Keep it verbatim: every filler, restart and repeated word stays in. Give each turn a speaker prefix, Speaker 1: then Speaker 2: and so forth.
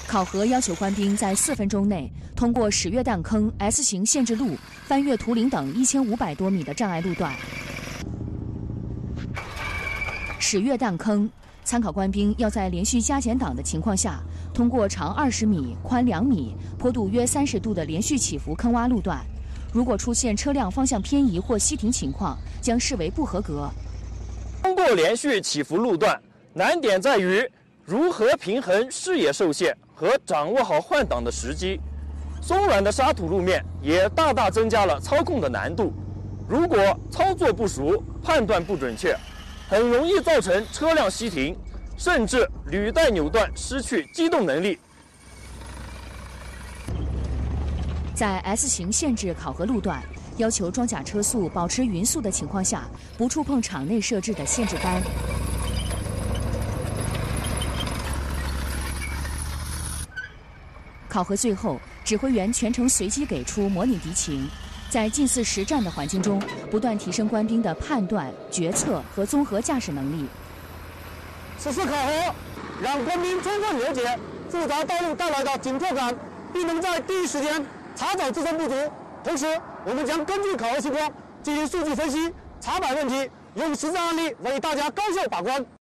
Speaker 1: 考核要求官兵在四分钟内通过驶越弹坑、S 型限制路、翻越图林等一千五百多米的障碍路段。驶越弹坑，参考官兵要在连续加减档的情况下，通过长二十米、宽两米、坡度约三十度的连续起伏坑洼路段。如果出现车辆方向偏移或熄停情况，将视为不合格。
Speaker 2: 通过连续起伏路段，难点在于如何平衡视野受限和掌握好换挡的时机。松软的沙土路面也大大增加了操控的难度。如果操作不熟、判断不准确，很容易造成车辆熄停，甚至履带扭断，失去机动能力。
Speaker 1: 在 S 型限制考核路段，要求装甲车速保持匀速的情况下，不触碰场内设置的限制杆。考核最后，指挥员全程随机给出模拟敌情，在近似实战的环境中，不断提升官兵的判断、决策和综合驾驶能力。
Speaker 3: 此次考核让官兵充分了解复杂道路带来的紧迫感，并能在第一时间查找自身不足。同时，我们将根据考核情况进行数据分析，查摆问题，用实战案例为大家高效把关。